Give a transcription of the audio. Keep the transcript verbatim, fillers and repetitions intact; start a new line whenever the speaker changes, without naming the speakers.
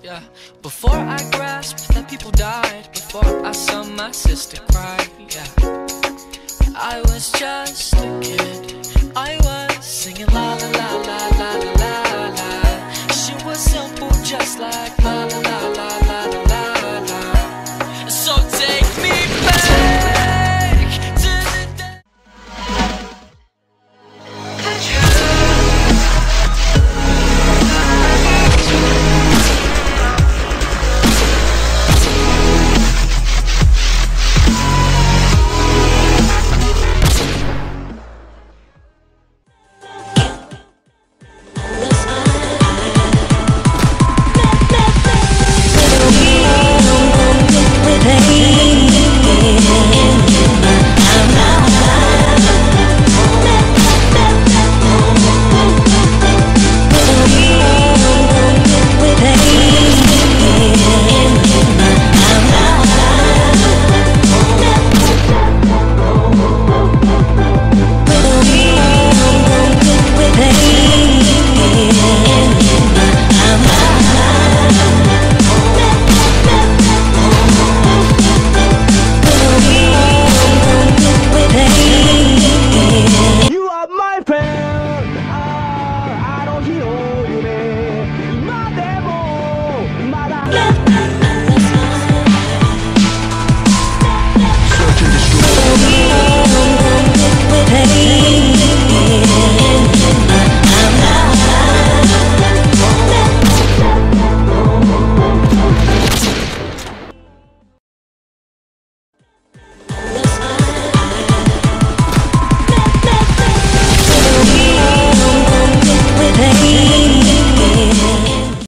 yeah. Before I grasped that people died, before I saw my sister cry, yeah. I was just a kid, I was singing la la la la.